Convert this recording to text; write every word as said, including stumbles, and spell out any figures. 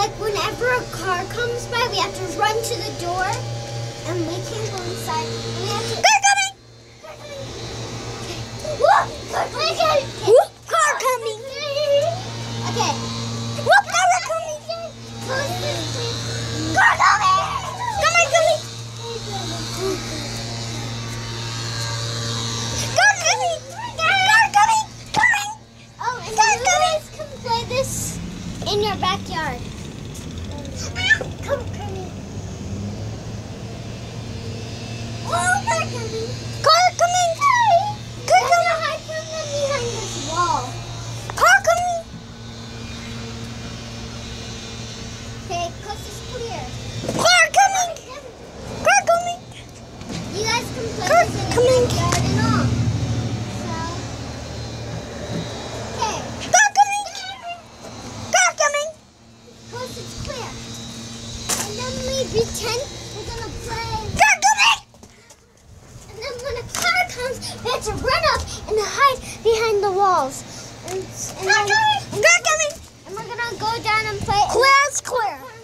like whenever a car comes by, we have to run to the door, and we can't go inside. We have to. They're coming! Whoop! Car coming! Whoop! Car coming! Okay. Whoop! Car coming! Close this. Car coming! Come on, coming! Car coming! Car coming! Coming! Oh, and Car you guys can play this in your backyard. Come, coming. Oh, car coming. Car coming! Car We're coming! gonna hide from them behind this wall. Car coming! Okay, coast is clear. Car coming! Car coming! You guys can play Car this in coming. your backyard and all. So, okay, Car coming! Car coming! coast is clear. And then we pretend we're gonna play. Car coming! And then when a car comes, we have to run up and hide behind the walls. And, and Car then, coming! Car coming! and we're gonna go down and play. Clear, clear.